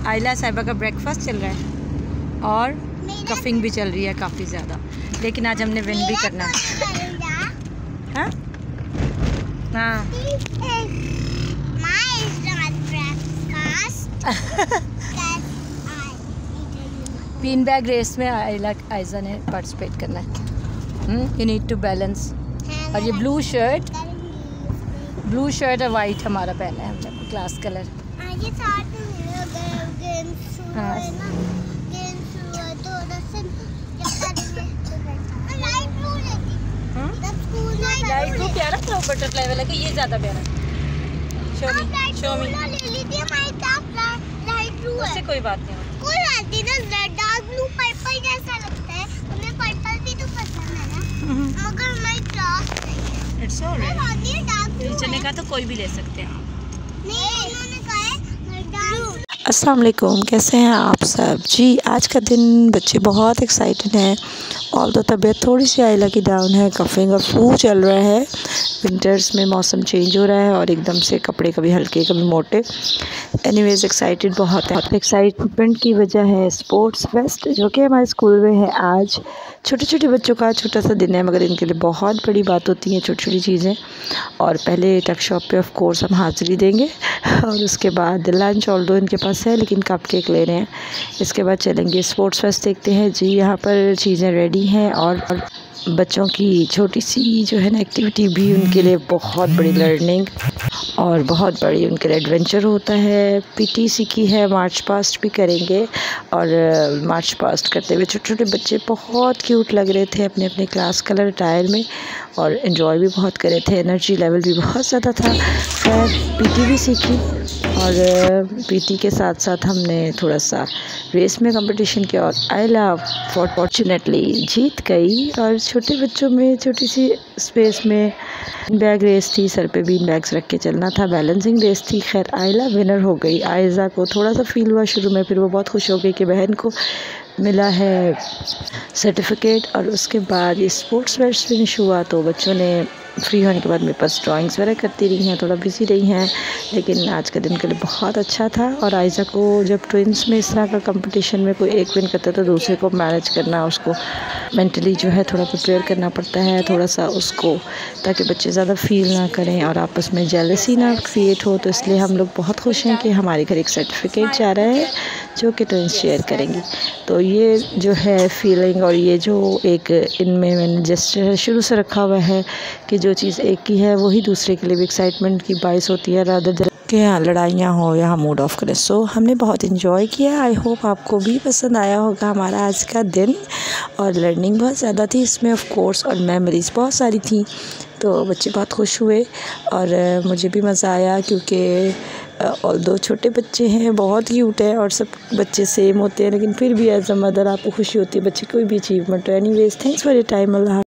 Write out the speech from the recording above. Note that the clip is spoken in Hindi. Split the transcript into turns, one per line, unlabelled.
आयला साहिबा का ब्रेकफास्ट चल रहा है और कफिंग भी चल रही है काफ़ी ज़्यादा, लेकिन आज हमने विन भी करना है। हाँ हाँ बीन बैग रेस में आयजा ने पार्टिसिपेट करना है। You need to balance. और ये ब्लू शर्ट और वाइट हमारा पहना है हमने, क्लास कलर। हाँ लाइट ब्लू प्यारा था, बटरफ्लाई वाला कि ये ज़्यादा प्यारा। शो मी उससे कोई बात नहीं ना, डार्क ब्लू पर्पल जैसा लगता है, हमें पर्पल भी तो पसंद है ना, मगर मैं डार्क नहीं। इट्स ऑलराइट, चलने का तो कोई भी ले सकते हैं। नहीं उन्होंने कहा है डार्क।
अस्सलाम वालेकुम, कैसे हैं आप सब जी। आज का दिन बच्चे बहुत एक्साइटेड हैं और तो तबीयत थोड़ी सी आयला की डाउन है, कफिंग और फ्लू चल रहा है। विंटर्स में मौसम चेंज हो रहा है और एकदम से कपड़े कभी हल्के कभी मोटे। एनीवेज एक्साइटेड बहुत है। एक्साइटमेंट की वजह है स्पोर्ट्स फेस्ट जो कि हमारे स्कूल में है आज। छोटे छोटे बच्चों का छोटा सा दिन है, मगर इनके लिए बहुत बड़ी बात होती है छोटी छोटी चीज़ें। और पहले टक शॉप पे ऑफ कोर्स हम हाज़िरी देंगे और उसके बाद लंच ऑल्दो इनके पास है लेकिन कप केक ले रहे हैं। इसके बाद चलेंगे स्पोर्ट्स फेस्ट देखते हैं जी। यहाँ पर चीज़ें रेडी हैं और बच्चों की छोटी सी जो है ना एक्टिविटी भी उनके लिए बहुत बड़ी लर्निंग और बहुत बड़ी उनके लिए एडवेंचर होता है। पीटी सीखी है, मार्च पास्ट भी करेंगे और मार्च पास्ट करते हुए छोटे छोटे बच्चे बहुत क्यूट लग रहे थे अपने अपने क्लास कलर अटायर में और एंजॉय भी बहुत कर रहे थे। एनर्जी लेवल भी बहुत ज़्यादा था। खैर पीटी भी सीखी और पीटी के साथ साथ हमने थोड़ा सा रेस में कंपटीशन किया और आयला फॉर्चुनेटली जीत गई। और छोटे बच्चों में छोटी सी स्पेस में बैग रेस थी, सर पे बीन बैग्स रख के चलना था, बैलेंसिंग रेस थी। खैर आयला विनर हो गई। आयजा को थोड़ा सा फील हुआ शुरू में, फिर वो बहुत खुश हो गई कि बहन को मिला है सर्टिफिकेट। और उसके बाद ये स्पोर्ट्स फेस्ट फिनिश हुआ तो बच्चों ने फ्री होने के बाद मेरे पास ड्राइंग्स वगैरह करती रही हैं, थोड़ा बिजी रही हैं, लेकिन आज का दिन के लिए बहुत अच्छा था। और आयजा को जब ट्विंस में इस तरह का कंपटीशन में कोई एक विन करता है तो दूसरे को मैनेज करना, उसको मेंटली जो है थोड़ा प्रिपेयर करना पड़ता है थोड़ा सा उसको, ताकि बच्चे ज़्यादा फील ना करें और आपस में जेलसी ना क्रिएट हो। तो इसलिए हम लोग बहुत खुश हैं कि हमारे घर एक सर्टिफिकेट जा रहा है जो कि ट्विंस शेयर करेंगी। तो ये जो है फीलिंग और ये जो एक इनमें मैंने जेस्चर शुरू से रखा हुआ है कि जो चीज़ एक की है वही दूसरे के लिए भी एक्साइटमेंट की बाइस होती है, रादर कि यहाँ लड़ाइयाँ हो या हम मूड ऑफ करें। सो हमने बहुत इन्जॉय किया। आई होप आपको भी पसंद आया होगा हमारा आज का दिन। और लर्निंग बहुत ज़्यादा थी इसमें ऑफ कोर्स और मेमोरीज़ बहुत सारी थी, तो बच्चे बहुत खुश हुए और मुझे भी मज़ा आया क्योंकि ऑल्दो छोटे बच्चे हैं, बहुत क्यूट है और सब बच्चे सेम होते हैं, लेकिन फिर भी एज अ मदर आपको खुशी होती है बच्चे कोई भी अचीवमेंट हो। Anyways thanks for your time. Allah.